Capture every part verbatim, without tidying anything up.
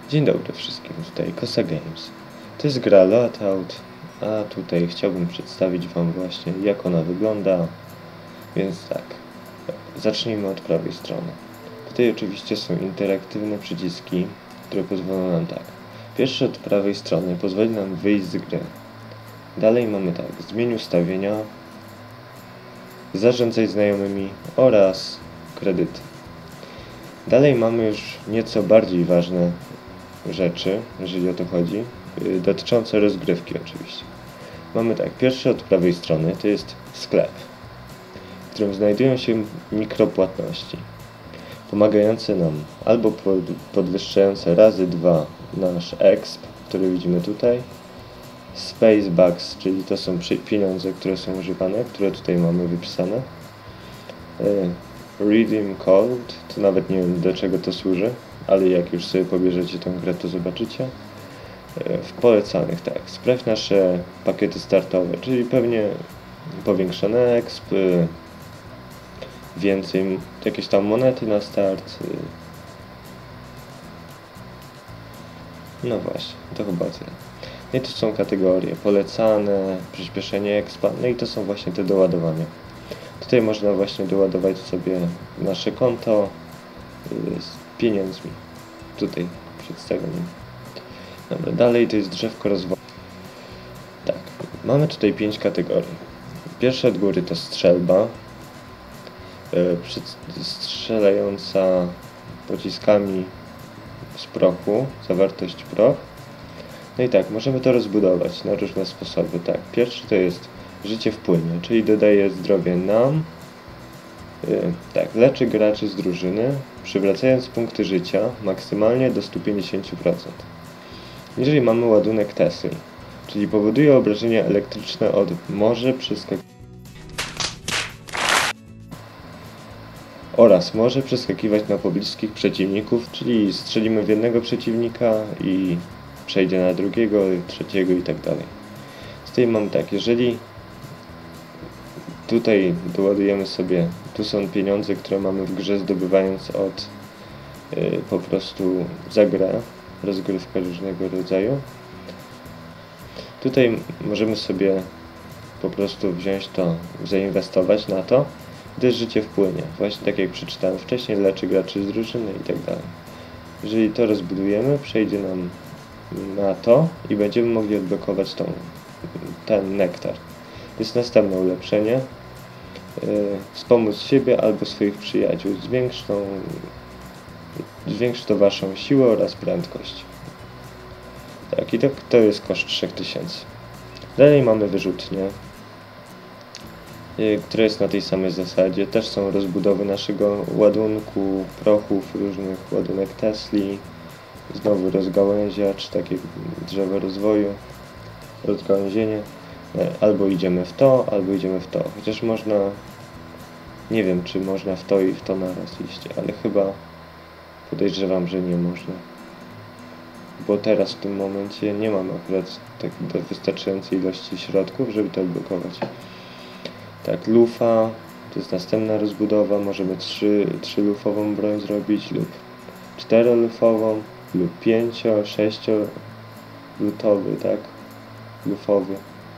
Dzień dobry wszystkim, tutaj Kosa Games. To jest gra Loadout, a tutaj chciałbym przedstawić wam właśnie jak ona wygląda. Więc tak, zacznijmy od prawej strony. Tutaj oczywiście są interaktywne przyciski, które pozwolą nam tak. Pierwszy od prawej strony pozwoli nam wyjść z gry. Dalej mamy tak, zmień ustawienia, zarządzaj znajomymi oraz kredyty. Dalej mamy już nieco bardziej ważne rzeczy, jeżeli o to chodzi, yy, dotyczące rozgrywki oczywiście. Mamy tak, pierwszy od prawej strony to jest sklep, w którym znajdują się mikropłatności, pomagające nam albo pod, podwyższające razy dwa nasz exp, który widzimy tutaj, space bucks, czyli to są pieniądze, które są używane, które tutaj mamy wypisane, yy, redeem code, to nawet nie wiem do czego to służy, ale jak już sobie pobierzecie tą grę, to zobaczycie. W polecanych tak, sprawdź nasze pakiety startowe, czyli pewnie powiększone exp, więcej, jakieś tam monety na start. No właśnie, to chyba tyle. No i tu są kategorie polecane, przyspieszenie expa, no i to są właśnie te doładowania. Tutaj można właśnie doładować sobie nasze konto z pieniędzmi. Tutaj przedstawione. Dobra, dalej to jest drzewko rozwoju. Tak, mamy tutaj pięć kategorii. Pierwsza od góry to strzelba, yy, strzelająca pociskami z prochu, zawartość proch. No i tak, możemy to rozbudować na różne sposoby. Tak, pierwszy to jest życie w płynie, czyli dodaje zdrowie nam. Yy, tak, leczy graczy z drużyny, przywracając punkty życia maksymalnie do stu pięćdziesięciu procent. Jeżeli mamy ładunek Tesli, czyli powoduje obrażenia elektryczne od może przeskakiwać oraz może przeskakiwać na pobliskich przeciwników, czyli strzelimy w jednego przeciwnika i przejdzie na drugiego, trzeciego i tak dalej. Tutaj mam tak, jeżeli tutaj doładujemy sobie, tu są pieniądze, które mamy w grze, zdobywając od yy, po prostu za grę, rozgrywka różnego rodzaju. Tutaj możemy sobie po prostu wziąć to, zainwestować na to, gdyż życie wpłynie. Właśnie tak jak przeczytałem wcześniej, leczy graczy z drużyny i tak dalej. Jeżeli to rozbudujemy, przejdzie nam na to i będziemy mogli odblokować tą, ten nektar. To jest następne ulepszenie. Yy, wspomóc siebie albo swoich przyjaciół. Zwiększ tą, zwiększy to waszą siłę oraz prędkość. Tak, i to, to jest koszt trzech tysięcy. Dalej mamy wyrzutnię, yy, która jest na tej samej zasadzie. Też są rozbudowy naszego ładunku, prochów, różnych ładunek Tesli. Znowu rozgałęziacz, takie drzewo rozwoju, rozgałęzienie. Albo idziemy w to, albo idziemy w to. Chociaż można, nie wiem czy można w to i w to naraz iść, ale chyba podejrzewam, że nie można. Bo teraz w tym momencie nie mam akurat tak wystarczającej ilości środków, żeby to odblokować. Tak, lufa, to jest następna rozbudowa, możemy trzy, trzy lufową broń zrobić lub czterolufową lub pięcio, sześcio lutowy, tak, lufowy.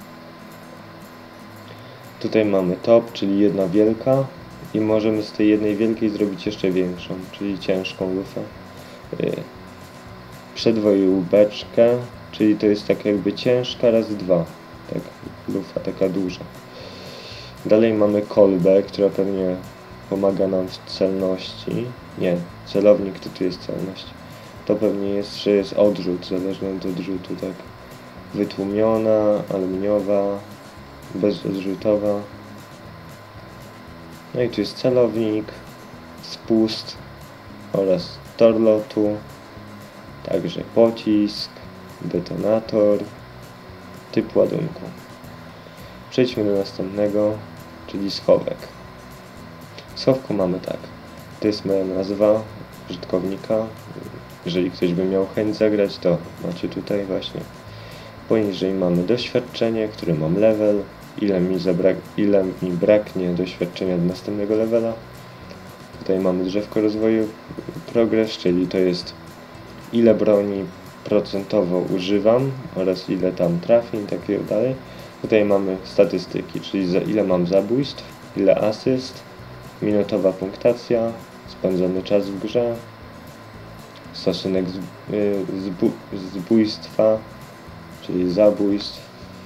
Tutaj mamy top, czyli jedna wielka i możemy z tej jednej wielkiej zrobić jeszcze większą, czyli ciężką lufę. Yy. Przedwoju beczkę, czyli to jest tak jakby ciężka razy dwa, tak, lufa taka duża. Dalej mamy kolbę, która pewnie pomaga nam w celności. Nie, celownik to tu jest celność. To pewnie jest, że jest odrzut, zależny od odrzutu, tak. Wytłumiona, aluminiowa, bezodrzutowa. No i tu jest celownik, spust oraz tor lotu, także pocisk, detonator, typ ładunku. Przejdźmy do następnego, czyli schowek. W schowku mamy tak, to jest moja nazwa użytkownika. Jeżeli ktoś by miał chęć zagrać, to macie tutaj właśnie. Poniżej mamy doświadczenie, który mam level, ile mi, zabrak ile mi braknie doświadczenia do następnego levela. Tutaj mamy drzewko rozwoju progress, czyli to jest ile broni procentowo używam oraz ile tam trafień i takiego dalej. Tutaj mamy statystyki, czyli za ile mam zabójstw, ile asyst, minutowa punktacja, spędzony czas w grze, stosunek zbójstwa, czyli zabójstw,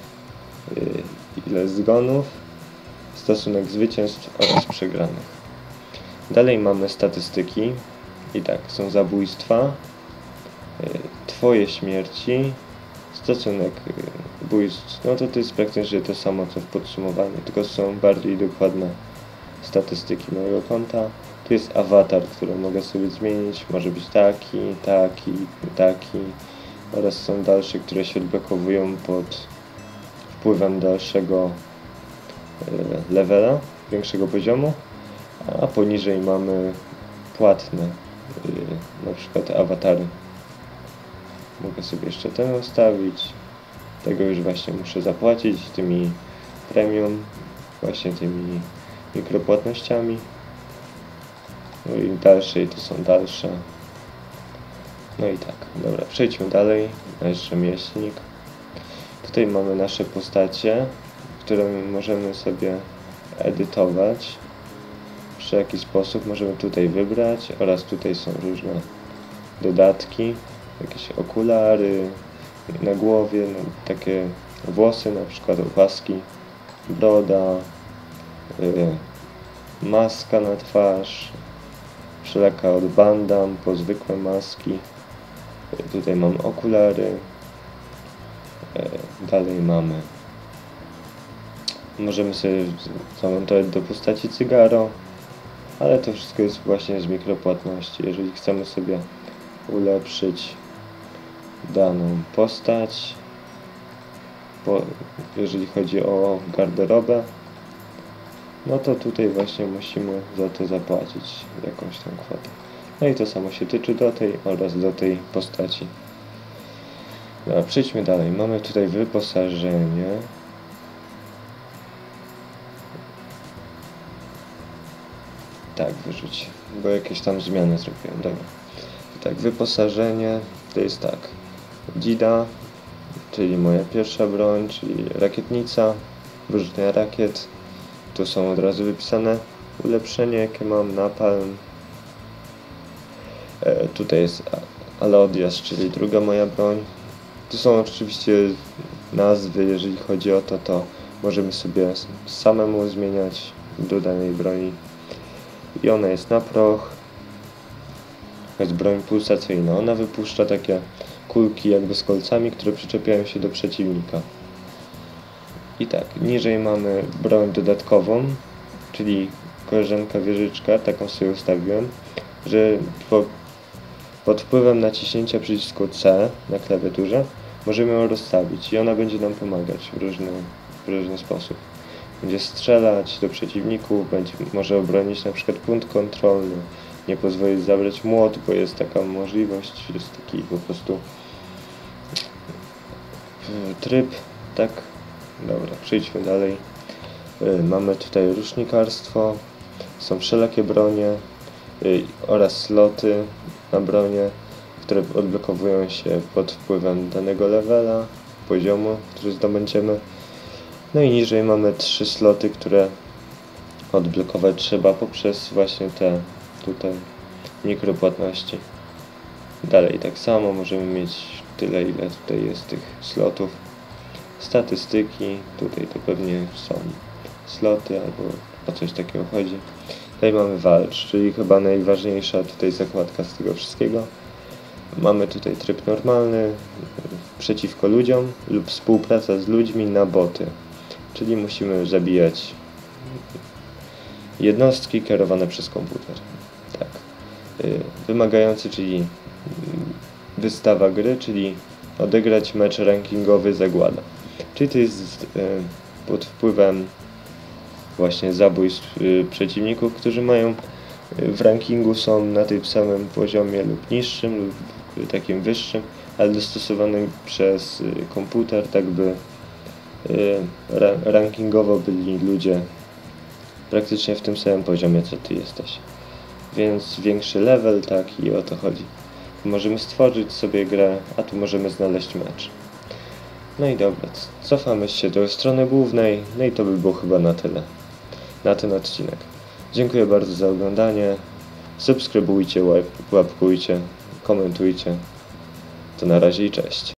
ile zgonów, stosunek zwycięstw oraz przegranych. Dalej mamy statystyki i tak, są zabójstwa, twoje śmierci, stosunek bójstw, no to to jest praktycznie to samo co w podsumowaniu, tylko są bardziej dokładne statystyki mojego konta. Tu jest awatar, który mogę sobie zmienić, może być taki, taki, taki oraz są dalsze, które się odblokowują pod wpływem dalszego levela, większego poziomu, a poniżej mamy płatne, na przykład awatary. Mogę sobie jeszcze ten ustawić, tego już właśnie muszę zapłacić tymi premium, właśnie tymi mikropłatnościami. No i dalsze, i to są dalsze. No i tak, dobra, przejdźmy dalej. Nasz rzemieślnik. Tutaj mamy nasze postacie, które możemy sobie edytować. W jaki sposób możemy tutaj wybrać, oraz tutaj są różne dodatki, jakieś okulary na głowie, no, takie włosy, na przykład opaski, broda, yy, maska na twarz, wszelaka od bandam po zwykłe maski. Yy, tutaj mam okulary, yy, dalej mamy, możemy sobie zamontować do postaci cygaro, ale to wszystko jest właśnie z mikropłatności. Jeżeli chcemy sobie ulepszyć daną postać, po, jeżeli chodzi o garderobę, no to tutaj właśnie musimy za to zapłacić jakąś tam kwotę. No i to samo się tyczy do tej oraz do tej postaci. Dobra, przejdźmy dalej. Mamy tutaj wyposażenie. Tak, wyrzuć, bo jakieś tam zmiany zrobiłem. Dobra. Tak, wyposażenie to jest tak. Dzida, czyli moja pierwsza broń, czyli rakietnica, wyrzutnia rakiet. Tu są od razu wypisane ulepszenie, jakie mam, napalm. E, tutaj jest Alodias, czyli druga moja broń. Tu są oczywiście nazwy, jeżeli chodzi o to, to możemy sobie samemu zmieniać do danej broni. I ona jest na proch. To jest broń pulsacyjna. Ona wypuszcza takie kulki jakby z kolcami, które przyczepiają się do przeciwnika. I tak, niżej mamy broń dodatkową, czyli koleżanka wieżyczka, taką sobie ustawiłem, że po, pod wpływem naciśnięcia przycisku C na klawiaturze możemy ją rozstawić i ona będzie nam pomagać w różny, w różny sposób. Będzie strzelać do przeciwników, będzie, może obronić na przykład punkt kontrolny, nie pozwolić zabrać młot, bo jest taka możliwość, jest taki po prostu tryb, tak? Dobra, przejdźmy dalej. Yy, mamy tutaj rusznikarstwo, są wszelakie bronie yy, oraz sloty na bronie, które odblokowują się pod wpływem danego levela, poziomu, który zdobędziemy. No i niżej mamy trzy sloty, które odblokować trzeba poprzez właśnie te tutaj mikropłatności. Dalej tak samo możemy mieć tyle, ile tutaj jest tych slotów. Statystyki, tutaj to pewnie są sloty albo o coś takiego chodzi. Tutaj mamy walcz, czyli chyba najważniejsza tutaj zakładka z tego wszystkiego. Mamy tutaj tryb normalny, przeciwko ludziom lub współpraca z ludźmi na boty. Czyli musimy zabijać jednostki kierowane przez komputer. Tak. Wymagający, czyli wystawa gry, czyli odegrać mecz rankingowy zagłada. Czyli to jest pod wpływem właśnie zabójstw przeciwników, którzy mają w rankingu, są na tym samym poziomie lub niższym lub takim wyższym, ale dostosowanym przez komputer, tak by rankingowo byli ludzie praktycznie w tym samym poziomie, co ty jesteś. Więc większy level, tak, i o to chodzi. możemy stworzyć sobie grę, a tu możemy znaleźć mecz. No i dobra, cofamy się do strony głównej, no i to by było chyba na tyle, na ten odcinek. Dziękuję bardzo za oglądanie, subskrybujcie, łap, łapkujcie, komentujcie. To na razie i cześć.